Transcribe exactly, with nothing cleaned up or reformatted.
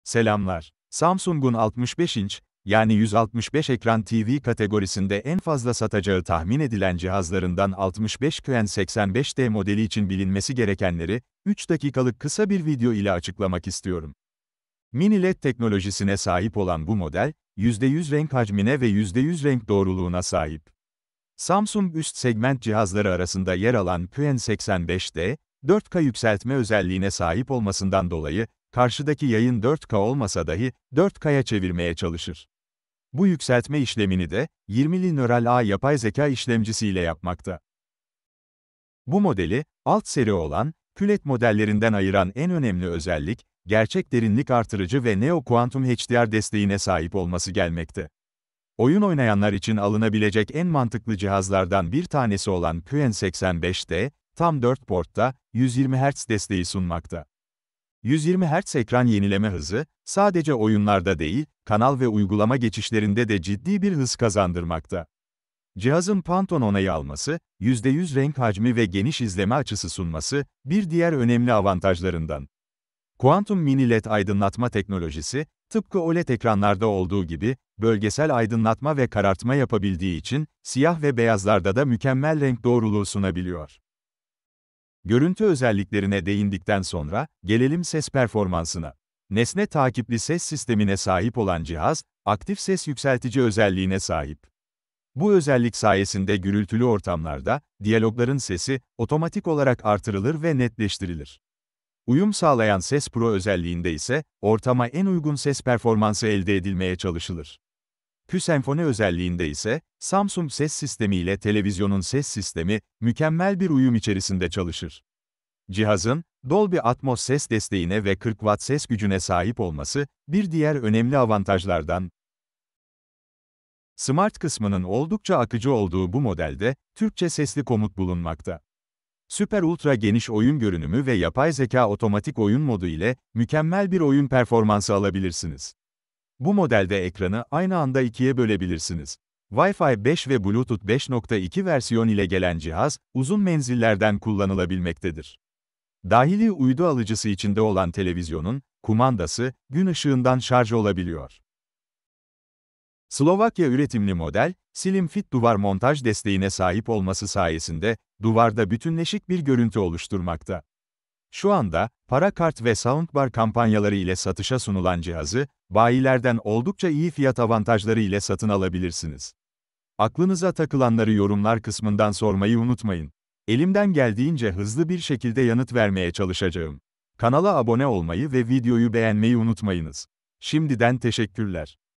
Selamlar. Samsung'un altmış beş inç, yani yüz altmış beş ekran T V kategorisinde en fazla satacağı tahmin edilen cihazlarından altmış beş Q N seksen beş D modeli için bilinmesi gerekenleri, üç dakikalık kısa bir video ile açıklamak istiyorum. Mini L E D teknolojisine sahip olan bu model, yüzde yüz renk hacmine ve yüzde yüz renk doğruluğuna sahip. Samsung üst segment cihazları arasında yer alan Q N seksen beş D, dört K yükseltme özelliğine sahip olmasından dolayı, karşıdaki yayın dört K olmasa dahi, dört K'ya çevirmeye çalışır. Bu yükseltme işlemini de, yirmili nöral ağ yapay zeka işlemcisiyle yapmakta. Bu modeli, alt seri olan, Q L E D modellerinden ayıran en önemli özellik, gerçek derinlik artırıcı ve Neo Quantum H D R desteğine sahip olması gelmekte. Oyun oynayanlar için alınabilecek en mantıklı cihazlardan bir tanesi olan Q N seksen beş D, tam dört portta, yüz yirmi hertz desteği sunmakta. yüz yirmi hertz ekran yenileme hızı, sadece oyunlarda değil, kanal ve uygulama geçişlerinde de ciddi bir hız kazandırmakta. Cihazın Pantone onayı alması, yüzde yüz renk hacmi ve geniş izleme açısı sunması, bir diğer önemli avantajlarından. Quantum Mini L E D aydınlatma teknolojisi, tıpkı O L E D ekranlarda olduğu gibi, bölgesel aydınlatma ve karartma yapabildiği için, siyah ve beyazlarda da mükemmel renk doğruluğu sunabiliyor. Görüntü özelliklerine değindikten sonra, gelelim ses performansına. Nesne takipli ses sistemine sahip olan cihaz, aktif ses yükseltici özelliğine sahip. Bu özellik sayesinde gürültülü ortamlarda, diyalogların sesi, otomatik olarak artırılır ve netleştirilir. Uyum sağlayan Ses Pro özelliğinde ise, ortama en uygun ses performansı elde edilmeye çalışılır. Q-Senfoni özelliğinde ise, Samsung ses sistemi ile televizyonun ses sistemi, mükemmel bir uyum içerisinde çalışır. Cihazın, Dolby Atmos ses desteğine ve kırk watt ses gücüne sahip olması, bir diğer önemli avantajlardan. Smart kısmının oldukça akıcı olduğu bu modelde, Türkçe sesli komut bulunmakta. Süper ultra geniş oyun görünümü ve yapay zeka otomatik oyun modu ile, mükemmel bir oyun performansı alabilirsiniz. Bu modelde ekranı aynı anda ikiye bölebilirsiniz. Wi-Fi beş ve Bluetooth beş nokta iki versiyon ile gelen cihaz, uzun menzillerden kullanılabilmektedir. Dahili uydu alıcısı içinde olan televizyonun, kumandası, gün ışığından şarj olabiliyor. Slovakya üretimli model, Slim Fit duvar montaj desteğine sahip olması sayesinde, duvarda bütünleşik bir görüntü oluşturmakta. Şu anda, para kart ve soundbar kampanyaları ile satışa sunulan cihazı, bayilerden oldukça iyi fiyat avantajları ile satın alabilirsiniz. Aklınıza takılanları yorumlar kısmından sormayı unutmayın. Elimden geldiğince hızlı bir şekilde yanıt vermeye çalışacağım. Kanala abone olmayı ve videoyu beğenmeyi unutmayınız. Şimdiden teşekkürler.